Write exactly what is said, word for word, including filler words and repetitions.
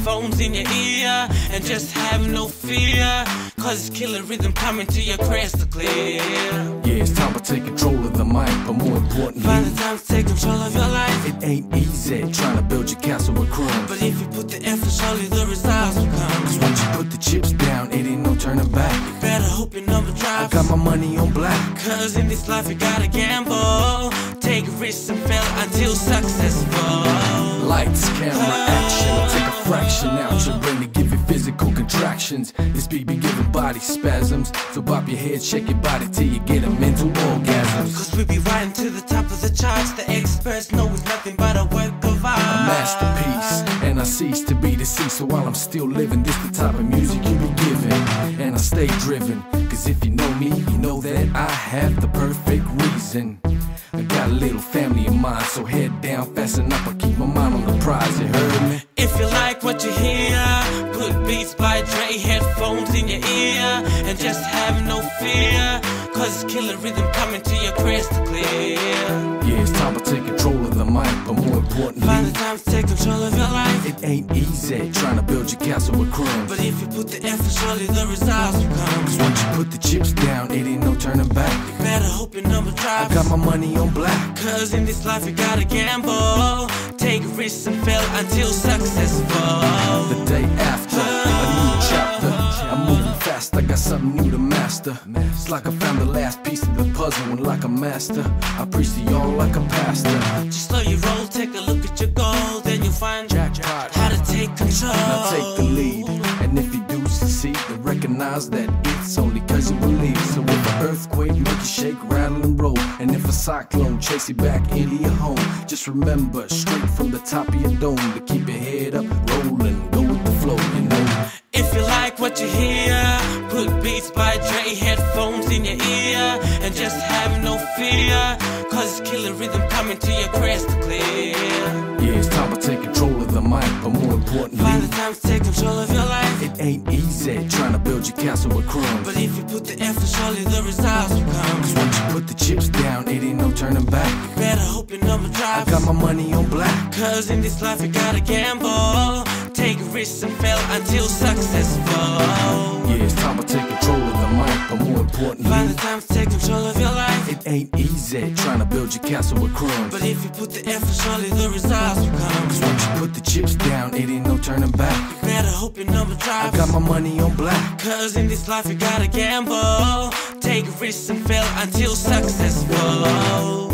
headphones in your ear and just have no fear, cause it's killer rhythm coming to your crystal clear. Yeah, it's time to take control of the mic, but more importantly, find the time to take control of your life. It ain't easy trying to build your castle with crumbs, but if you put the effort, surely the results will come. Cause once you put the chips down, it ain't no turning back. You better hope your number drives. I got my money on black, cause in this life you gotta gamble. Take risks and fail until successful. Lights, camera, action. Take a fraction out your brain to give you physical contractions. This beat be giving body spasms, so bop your head, shake your body till you get a mental orgasm. Cause we be riding to the top of the charts. The experts know it's nothing but a work of art, a masterpiece, and I cease to be deceased. So while I'm still living, this the type of music you be giving, and I stay driven. Cause if you know me, you know that I have the perfect reason. I got a little family in mind, so head down, fasten up, I keep my mind on the prize, you heard me? If you like what you hear, put Beats by Dre headphones in your ear and just have no fear, cause it's killer rhythm coming to your crystal clear. Yeah, it's time to take control of the mic, but more importantly, find the time to take control of your life. It ain't easy trying to build your castle with crumbs, but if you put the effort, surely the results will come. Cause once you put the chips down, it ain't no turning back. You better hope your number drives. I got my money on black, cause in this life you gotta gamble. Take risks and fail until successful. The day after, a new chapter. I'm moving fast, I got something new to master. It's like I found the last piece of the puzzle, and like a master, I preach to y'all like a pastor. Just slow your roll, take a look at your goal, then you'll find jackpot, how to take control. Now take the lead, and if you do succeed, then recognize that it's only cause you believe. So if an earthquake make you shake, rattle and roll, and if a cyclone chase you back into your home, just remember straight from the top of your dome to keep your head up, rolling, go with the flow, you know. If you like what you hear, put Beats by Dre headphones in your ear and just have no fear, cause it's killer rhythm coming to your crystal clear. Yeah, it's time to take control of the mic, but more importantly, find the time to take control of your life. It ain't easy trying to build your castle with crumbs, but if you put the effort, surely the results will come. Cause once you put the chips down, it ain't no turning back. You better hope your number drives. I got my money on black, cause in this life you gotta gamble. Take risks and fail until successful. Yeah, it's time to take control of the mic, but more importantly, find the time to take control of your life. It ain't easy trying to build your castle with crumbs, but if you put the effort, surely the results will come. Cause once you put the chips down, it ain't no turning back. You better hope your number drives. I got my money on black, cause in this life you gotta gamble. Take risks and fail until successful.